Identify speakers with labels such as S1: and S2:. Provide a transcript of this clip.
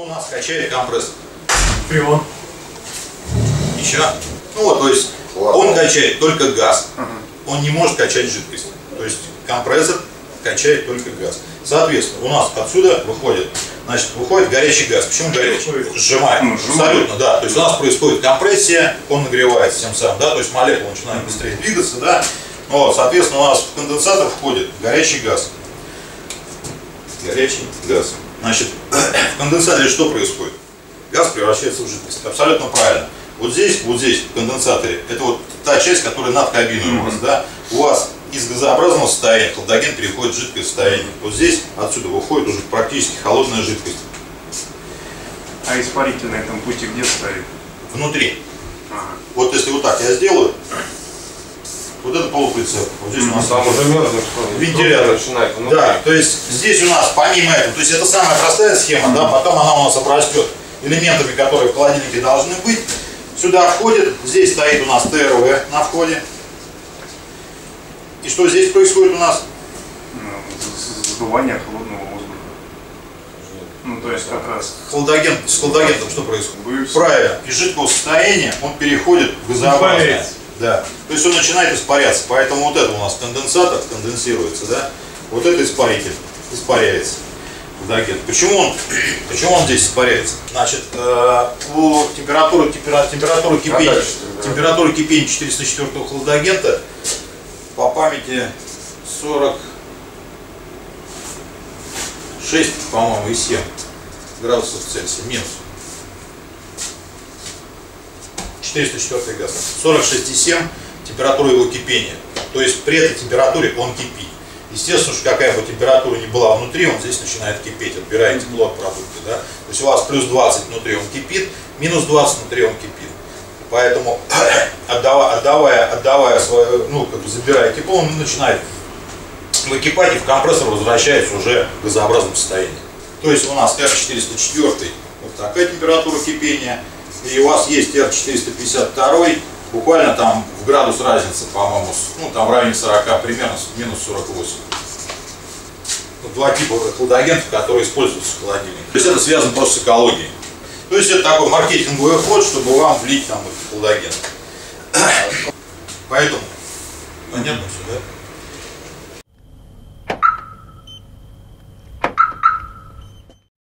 S1: у нас качает компрессор?
S2: Фреон.
S1: Еще? Ну вот, то есть он качает только газ. Он не может качать жидкость. То есть компрессор качает только газ. Соответственно, у нас отсюда выходит горячий газ. Почему горячий? Сжимает. Абсолютно, да. То есть у нас происходит компрессия, он нагревается тем самым, да, то есть молекулы начинают быстрее двигаться, да. Вот, соответственно, у нас в конденсатор входит горячий газ. Горячий газ. Значит, в конденсаторе что происходит? Газ превращается в жидкость. Абсолютно правильно. Вот здесь, в конденсаторе, это вот та часть, которая над кабиной у вас, да. У вас из газообразного состояния хладоген переходит в жидкое состояние. Вот здесь, отсюда выходит уже практически холодная жидкость.
S2: А испаритель на этом пути где стоит?
S1: Внутри. Вот если вот так я сделаю, вот это полуприцеп. Вот здесь у нас
S3: там уже мерзнет,
S1: вентилятор. Да, то есть здесь у нас помимо этого, то есть это самая простая схема, да, потом она у нас обрастет элементами, которые в холодильнике должны быть. Сюда входит, здесь стоит у нас ТРВ на входе. И что здесь происходит у нас?
S2: Сдувание холодного воздуха. Ну, то есть как раз...
S1: С хладагентом что происходит? Правильно. Из жидкого состояния он переходит в газообразное. Да. То есть он начинает испаряться. Поэтому вот это у нас конденсатор, конденсируется, да? Вот это испаритель. Испаряется. Хладагент. Почему он здесь испаряется? Значит, у температуры кипения 404 хладагента по памяти 46, по-моему, и 7 градусов Цельсия, минус. 404 газ. 46,7 температура его кипения. То есть при этой температуре он кипит. Естественно, что какая бы температура ни была внутри, он здесь начинает кипеть. Отбирает тепло от продукта. Да? То есть у вас плюс 20 внутри он кипит, минус 20 внутри он кипит. Поэтому отдавая свое, ну, как бы забирая тепло, он начинает выкипать и в компрессор возвращается уже в газообразном состоянии. То есть у нас R404 вот такая температура кипения, и у вас есть R452, буквально там в градус разница, по-моему, ну там в районе 40, примерно минус 48. Вот два типа хладагентов, которые используются в холодильнике. То есть это связано просто с экологией. То есть это такой маркетинговый ход, чтобы вам влить там этот хладаген. Поэтому понятно все, да?